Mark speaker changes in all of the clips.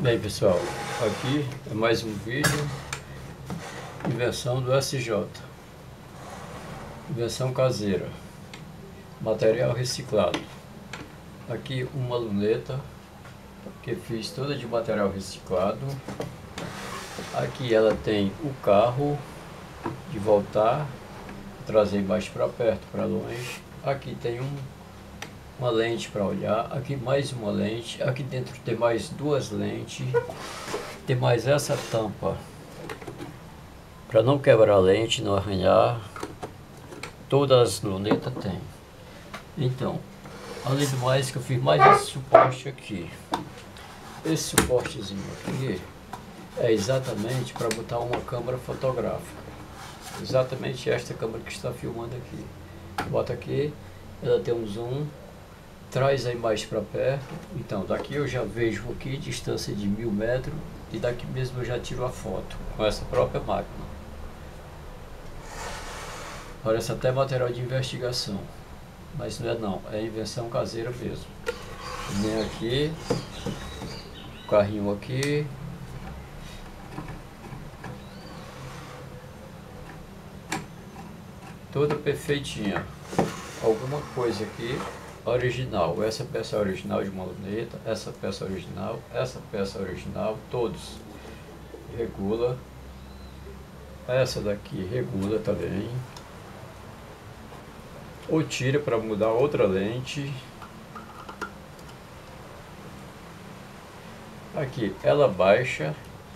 Speaker 1: Bem pessoal, aqui é mais um vídeo, invenção do SJ, invenção caseira, material reciclado. Aqui uma luneta que fiz toda de material reciclado. Aqui ela tem o carro de voltar, trazer mais para perto, para longe. Aqui tem uma lente para olhar, aqui mais uma lente, aqui dentro tem mais duas lentes, tem mais essa tampa para não quebrar a lente, não arranhar. Todas as lunetas tem. Então, além do mais, que eu fiz mais esse suporte aqui. Esse suportezinho aqui é exatamente para botar uma câmera fotográfica. Exatamente esta câmera que está filmando aqui. Bota aqui, ela tem um zoom, traz a imagem para perto. Então daqui eu já vejo aqui distância de 1000 metros e daqui mesmo eu já tiro a foto com essa própria máquina. Parece até material de investigação, mas não é não, é invenção caseira mesmo. Vem aqui, o carrinho aqui. Toda perfeitinha. Alguma coisa aqui original. Essa peça é original de uma luneta, essa peça original, todos. Regula. Essa daqui regula também. Ou tira para mudar outra lente. Aqui ela baixa.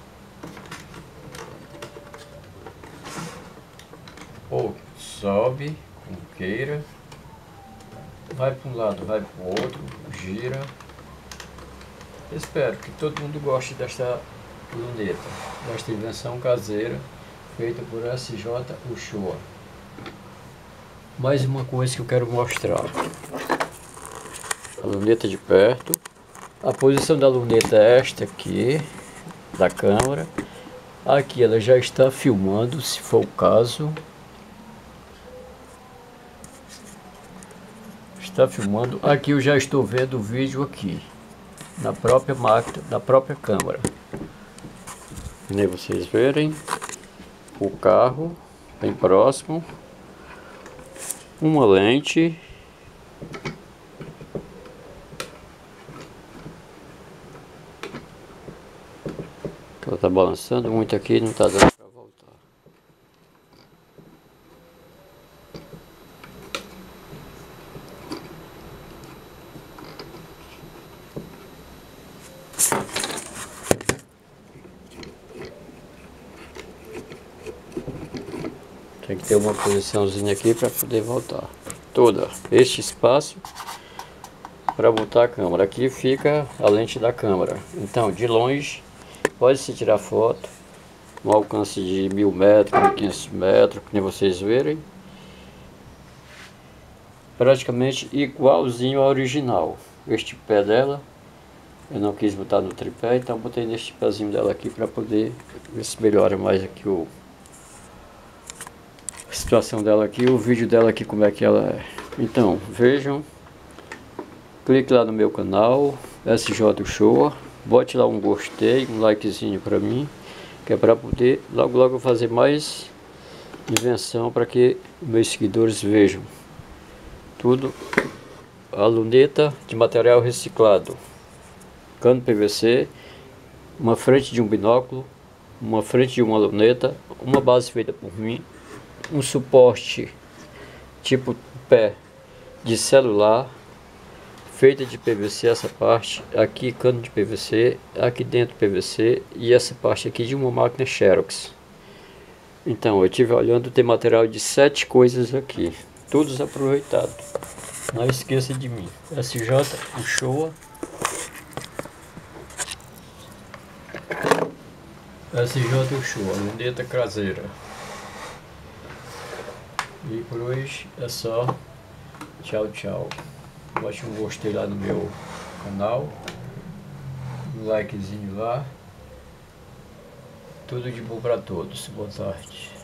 Speaker 1: Ou sobe, como queira. Vai para um lado, vai para o outro, gira. Espero que todo mundo goste desta luneta, desta invenção caseira feita por SJ Uchoa. Mais uma coisa que eu quero mostrar. A luneta de perto. A posição da luneta é esta aqui, da câmera. Aqui ela já está filmando, se for o caso. Está filmando. Aqui eu já estou vendo o vídeo aqui na própria máquina, na própria câmera. Nem vocês verem o carro bem próximo, uma lente, ela está balançando muito aqui, não está dando para voltar. Tem que ter uma posiçãozinha aqui para poder voltar. Toda este espaço para botar a câmera. Aqui fica a lente da câmera. Então, de longe, pode-se tirar foto. Um alcance de 1000 metros, 1500 metros, como vocês verem. Praticamente igualzinho ao original. Este pé dela, eu não quis botar no tripé, então botei neste pezinho dela aqui para poder ver se melhora mais aqui a situação dela aqui, o vídeo dela aqui, como é que ela é. Então, vejam, clique lá no meu canal, SJ Uchoa, bote lá um gostei, um likezinho pra mim, que é para poder logo logo fazer mais invenção para que meus seguidores vejam. Tudo, a luneta de material reciclado, cano PVC, uma frente de um binóculo, uma frente de uma luneta, uma base feita por mim, um suporte tipo pé de celular, feita de PVC, essa parte aqui cano de PVC, aqui dentro PVC e essa parte aqui de uma máquina Xerox. Então eu estive olhando, tem material de 7 coisas aqui, todos aproveitados. Não esqueça de mim, SJ Uchoa, SJ Uchoa, luneta caseira. E por hoje é só. Tchau, tchau. Bote um gostei lá no meu canal, um likezinho lá. Tudo de bom para todos. Boa tarde.